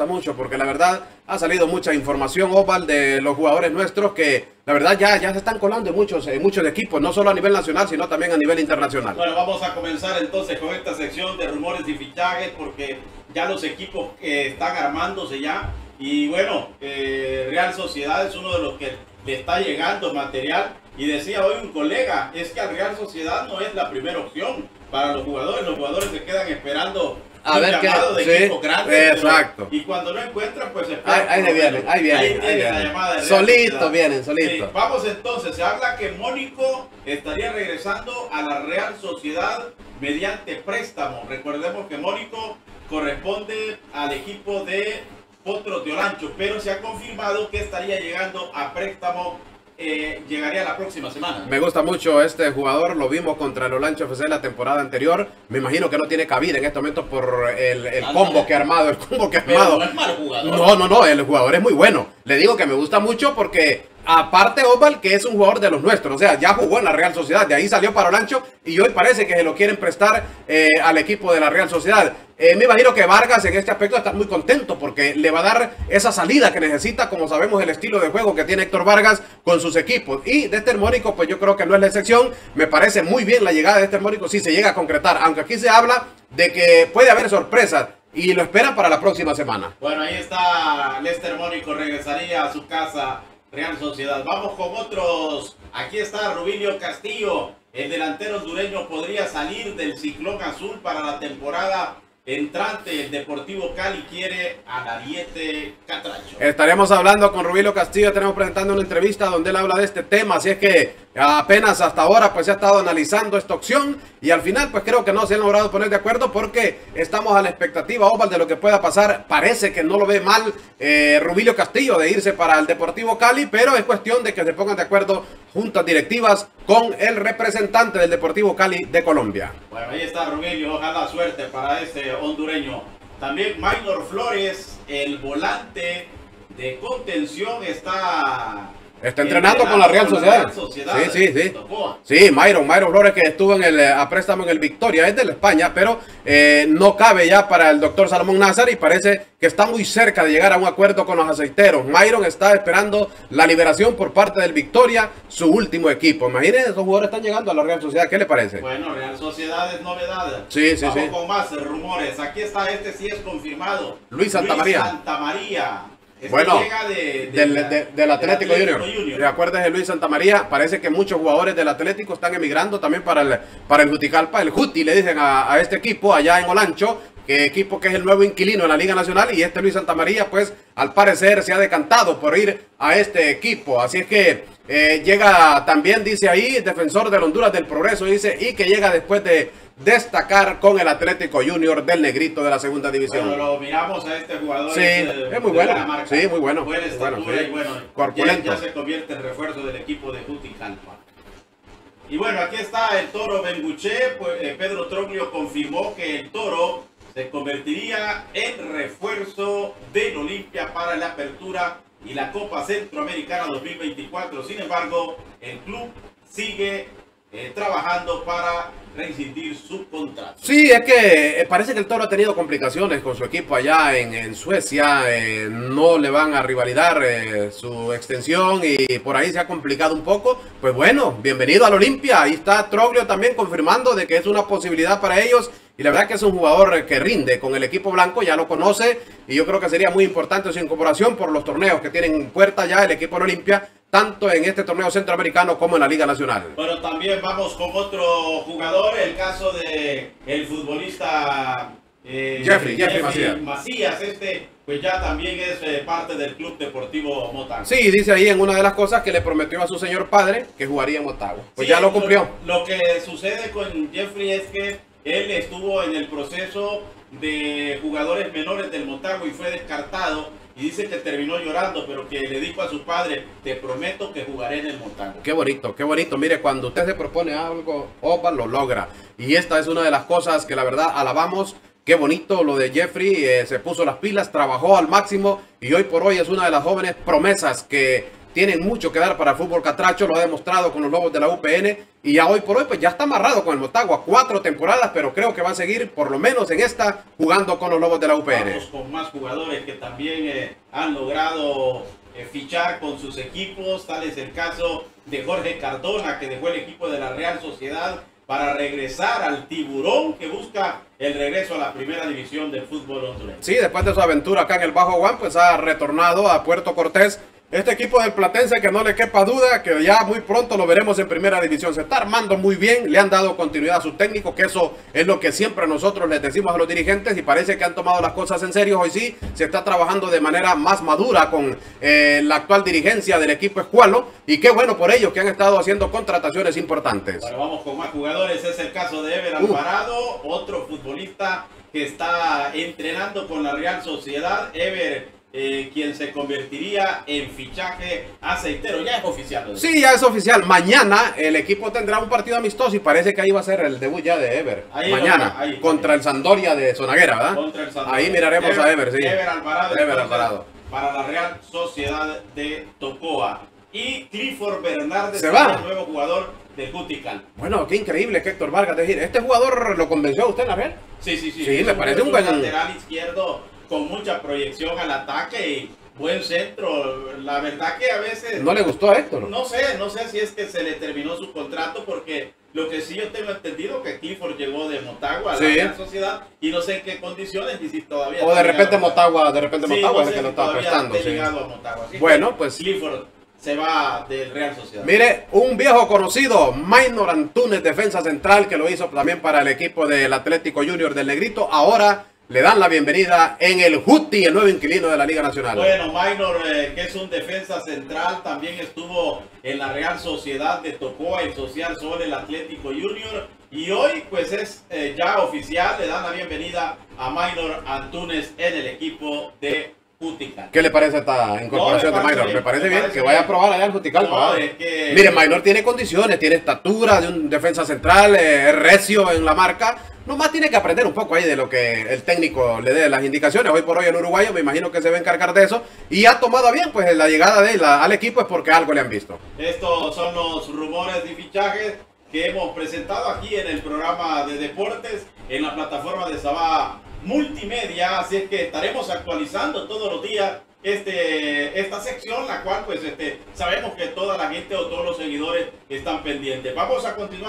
gusta mucho porque la verdad ha salido mucha información, Osval, de los jugadores nuestros que la verdad ya se están colando en muchos equipos, no solo a nivel nacional, sino también a nivel internacional. Bueno, vamos a comenzar entonces con esta sección de rumores y fichajes porque ya los equipos están armándose ya. Y bueno, Real Sociedad es uno de los que le está llegando material. Y decía hoy un colega, es que al Real Sociedad no es la primera opción para los jugadores se quedan esperando a un ver llamado de equipo grande. Exacto. Y cuando no encuentran, pues ahí vienen. La llamada de solito vienen, solito. Vamos entonces, se habla que Mónico estaría regresando a la Real Sociedad mediante préstamo. Recordemos que Mónico corresponde al equipo de Potros de Olancho, pero se ha confirmado que estaría llegando a préstamo. Llegaría la próxima semana. Me gusta mucho este jugador, lo vimos contra el Olancho FC la temporada anterior. Me imagino que no tiene cabida en este momento por el combo que ha armado. Pero no es mal jugador. No, el jugador es muy bueno. Le digo que me gusta mucho porque aparte Osval, que es un jugador de los nuestros, o sea, ya jugó en la Real Sociedad, de ahí salió para Olancho y hoy parece que se lo quieren prestar al equipo de la Real Sociedad. Me imagino que Vargas en este aspecto está muy contento porque le va a dar esa salida que necesita, como sabemos el estilo de juego que tiene Héctor Vargas con sus equipos. Y de este Mónico, pues yo creo que no es la excepción. Me parece muy bien la llegada de este Mónico si se llega a concretar, aunque aquí se habla de que puede haber sorpresas y lo esperan para la próxima semana. Bueno, ahí está Lester Mónico, regresaría a su casa Real Sociedad. Vamos con otros. Aquí está Rubilio Castillo, el delantero hondureño podría salir del Ciclón Azul para la temporada entrante. El Deportivo Cali quiere a Dariete Catracho. Estaremos hablando con Rubilio Castillo, estaremos presentando una entrevista donde él habla de este tema, así es que apenas hasta ahora pues se ha estado analizando esta opción y al final pues creo que no se han logrado poner de acuerdo porque estamos a la expectativa, Osval, de lo que pueda pasar. Parece que no lo ve mal Rubilio Castillo de irse para el Deportivo Cali, pero es cuestión de que se pongan de acuerdo juntas directivas con el representante del Deportivo Cali de Colombia. Bueno, ahí está Rubilio, ojalá suerte para este hondureño. También Maynor Flores, el volante de contención, está entrenando con la Real Sociedad. Sí, Myron Flores, que estuvo a préstamo en el Victoria, es de la España, pero no cabe ya para el doctor Salomón Nazar y parece que está muy cerca de llegar a un acuerdo con los aceiteros. Myron está esperando la liberación por parte del Victoria, su último equipo. Imagínense, esos jugadores están llegando a la Real Sociedad, ¿qué le parece? Bueno, Real Sociedad es novedad. Vamos con más rumores. Aquí está, sí es confirmado. Luis Santamaría. Bueno, del Atlético Junior. Recuerden de Luis Santamaría. Parece que muchos jugadores del Atlético están emigrando también para el Juticalpa. El Juti le dicen a este equipo allá en Olancho, que equipo que es el nuevo inquilino en la Liga Nacional. Y este Luis Santamaría pues al parecer se ha decantado por ir a este equipo. Así es que llega también, dice ahí, defensor del Honduras del Progreso, dice, y que llega después de destacar con el Atlético Junior del Negrito de la segunda división. Bueno, lo miramos a este jugador. Sí, es muy bueno. Sí, muy bueno. Buena estatura y bueno, corpulento. Ya se convierte en refuerzo del equipo de Juticalpa. Y bueno, aquí está el Toro Benguché. Pues, Pedro Troglio confirmó que el Toro se convertiría en refuerzo del Olimpia para la apertura y la Copa Centroamericana 2024. Sin embargo, el club sigue trabajando para rescindir su contrato. Sí, es que parece que el Toro ha tenido complicaciones con su equipo allá en Suecia. No le van a rivalidar su extensión y por ahí se ha complicado un poco. Pues bueno, bienvenido al Olimpia. Ahí está Troglio también confirmando de que es una posibilidad para ellos. Y la verdad que es un jugador que rinde con el equipo blanco, ya lo conoce. Y yo creo que sería muy importante su incorporación por los torneos que tienen en puerta ya el equipo del Olimpia, tanto en este torneo centroamericano como en la Liga Nacional. Bueno, también vamos con otro jugador, el caso de el futbolista Jeffrey Macías. Pues ya también es parte del Club Deportivo Motagua. Sí, dice ahí en una de las cosas que le prometió a su señor padre que jugaría en Motagua. Pues sí, ya lo cumplió. Lo que sucede con Jeffrey es que él estuvo en el proceso de jugadores menores del Motagua y fue descartado. Y dice que terminó llorando, pero que le dijo a su padre, te prometo que jugaré en el Motagua. Qué bonito, qué bonito. Mire, cuando usted se propone algo, Osval lo logra. Y esta es una de las cosas que la verdad alabamos. Qué bonito lo de Jeffrey, se puso las pilas, trabajó al máximo y hoy por hoy es una de las jóvenes promesas que tienen mucho que dar para el fútbol catracho, lo ha demostrado con los Lobos de la UPN y ya hoy por hoy pues ya está amarrado con el Motagua, 4 temporadas, pero creo que va a seguir por lo menos en esta jugando con los Lobos de la UPN. Vamos con más jugadores que también han logrado fichar con sus equipos, tal es el caso de Jorge Cardona, que dejó el equipo de la Real Sociedad para regresar al Tiburón, que busca el regreso a la primera división del fútbol hondureño. Sí, después de su aventura acá en el Bajo Guam, pues ha retornado a Puerto Cortés. Este equipo del Platense, que no le quepa duda, que ya muy pronto lo veremos en primera división. Se está armando muy bien, le han dado continuidad a su técnico, que eso es lo que siempre nosotros les decimos a los dirigentes y parece que han tomado las cosas en serio. Hoy sí, se está trabajando de manera más madura con la actual dirigencia del equipo Escualo y qué bueno por ellos que han estado haciendo contrataciones importantes. Bueno, vamos con más jugadores. Es el caso de Ever Alvarado, otro futbolista que está entrenando con la Real Sociedad. Ever, quien se convertiría en fichaje aceitero. Ya es oficial, ¿no? Sí, ya es oficial. Mañana el equipo tendrá un partido amistoso y parece que ahí va a ser el debut ya de Ever. Mañana, contra el Sampdoria de Zonaguera, ¿verdad? Contra el Sampdoria. Ahí miraremos a Ever, sí. Ever Alvarado. Para la Real Sociedad de Tocoa. Y Clifford Bernardes, se va. El nuevo jugador del Juticalpa. Bueno, qué increíble que Héctor Vargas decir. ¿Este jugador lo convenció a usted en la Real? Sí. Sí, me parece un buen lateral izquierdo con mucha proyección al ataque y buen centro. La verdad que a veces... ¿No le gustó a Héctor? No sé si es que se le terminó su contrato, porque lo que sí yo tengo entendido que Clifford llegó de Motagua a la Real Sociedad y no sé en qué condiciones ni si todavía... O de repente Motagua es el que lo está prestando. Bueno, pues... Clifford se va del Real Sociedad. Mire, un viejo conocido, Maynor Antunes, defensa central, que lo hizo también para el equipo del Atlético Junior del Negrito, ahora le dan la bienvenida en el Juti, el nuevo inquilino de la Liga Nacional. Bueno, Maynor, que es un defensa central, también estuvo en la Real Sociedad de Tocoa, el Social Sol, el Atlético Junior, y hoy pues es ya oficial, le dan la bienvenida a Maynor Antunes en el equipo de Juticalpa. ¿Qué le parece esta incorporación de Maynor? Me parece bien que vaya a probar allá el Juticalpa. Mire, Maynor tiene condiciones, tiene estatura de un defensa central, es recio en la marca. Nomás tiene que aprender un poco ahí de lo que el técnico le dé las indicaciones. Hoy por hoy el uruguayo me imagino que se va a encargar de eso. Y ha tomado bien pues la llegada de él al equipo es porque algo le han visto. Estos son los rumores de fichajes que hemos presentado aquí en el programa de deportes en la plataforma de Sabá Multimedia, así es que estaremos actualizando todos los días esta sección, la cual pues sabemos que toda la gente o todos los seguidores están pendientes. Vamos a continuar.